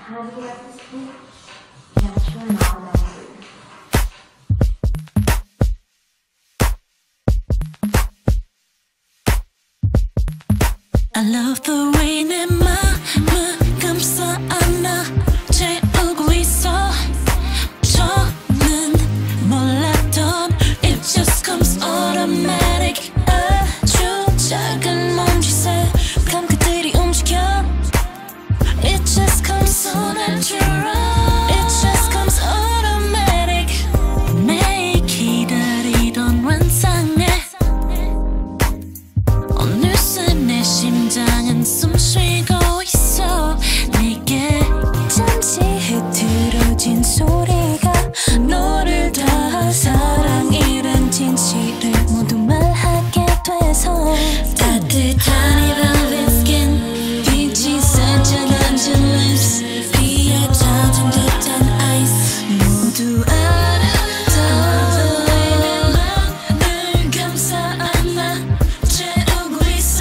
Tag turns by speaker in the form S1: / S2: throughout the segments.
S1: How do you like this book? Natural now.
S2: I love the way 내 맘을 감싸 안아 채우고 있어. 저는 몰랐던 It just comes automatic. 아주 작은 몸짓에 감각들이 움직여. It just comes so natural. It just comes automatic. 매일 기다리던 환상에 어느새 내 심장은 숨쉬고 있어. 내게 잠시 흐트러진 소리가 너를 다 사랑이란 진실을 모두 말하게 돼서 따뜻한 이 velvet skin 빛이 살짝 앉은 lips 피에 젖은 듯한 ice 모두 아름다워. 내 맘을 감싸 안아 채우고 있어.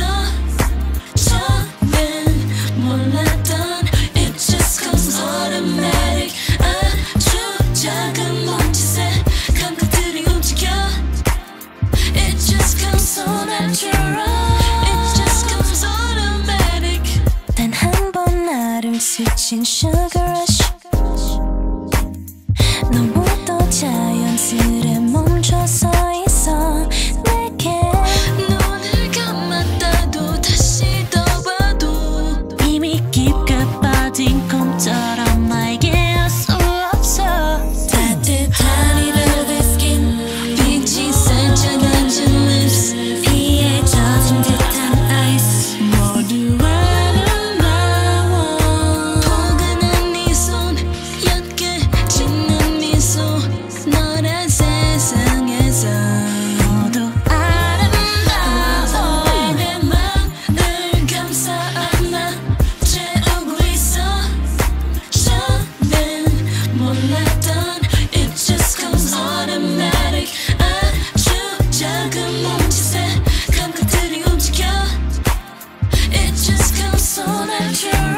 S2: 저는 몰랐던 It just comes automatic. 아주 작은 몸짓에 감각들이 움직여. It just comes so natural. It just comes automatic. 단 한 번 나를 스친 sugar rush. 너무도 자연스레 멈춰서 있어. 내게 눈을 감았다도 다시 떠봐도 이미 깊게 빠진 꿈처럼 나에게 알 수 없어. 따뜻한 이 velvet skin 빛이 살짝 앉은 lips 피에 젖은 듯한 ice 모두 아름다워. 포근한 네 손 옅게 짓는 미소 너란 세상에서 모두 아름다워. 내 맘을 감싸 안아 채우고 있어. 저는 몰랐던 It just comes automatic. 아주 작은 몸짓에 감각들이 움직여. It just comes so natural.